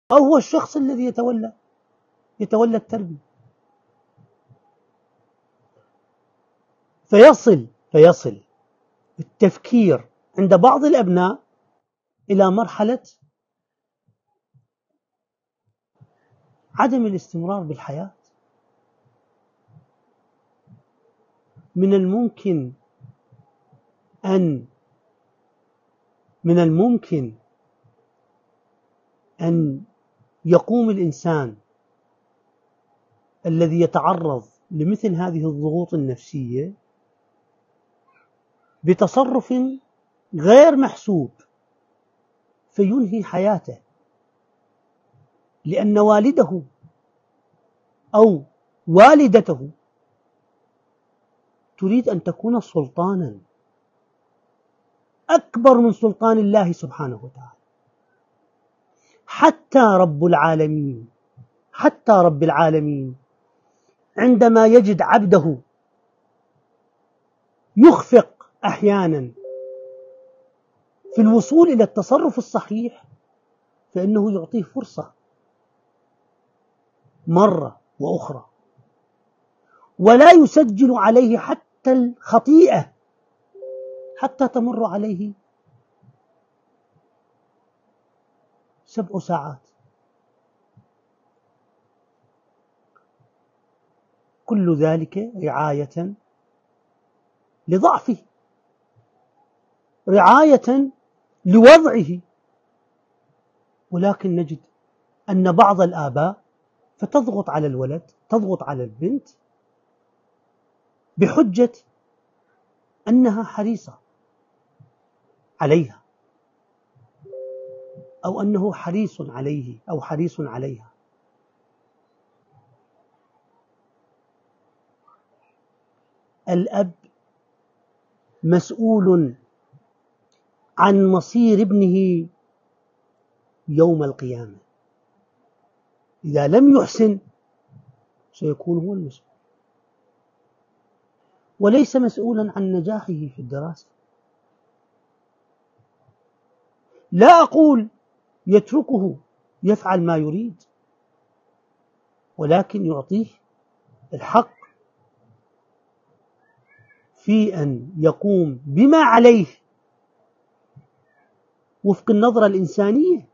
أو هو الشخص الذي يتولى التربية. فيصل التفكير عند بعض الأبناء إلى مرحلة عدم الاستمرار بالحياة. من الممكن أن يقوم الإنسان الذي يتعرض لمثل هذه الضغوط النفسية بتصرف غير محسوب فينهي حياته، لأن والده أو والدته تريد أن تكون سلطانا أكبر من سلطان الله سبحانه وتعالى. حتى رب العالمين عندما يجد عبده يخفق أحيانا في الوصول إلى التصرف الصحيح فإنه يعطيه فرصة مرة وأخرى، ولا يسجل عليه حتى الخطيئة حتى تمر عليه 7 ساعات. كل ذلك رعاية لضعفه، رعاية لوضعه. ولكن نجد أن بعض الآباء فتضغط على الولد، تضغط على البنت بحجة أنها حريصة عليها أو أنه حريص عليه أو حريص عليها. الأب مسؤول عن مصير ابنه يوم القيامة. إذا لم يحسن سيكون هو المسؤول، وليس مسؤولا عن نجاحه في الدراسة. لا أقول يتركه يفعل ما يريد، ولكن يعطيه الحق في أن يقوم بما عليه وفق النظرة الإنسانية.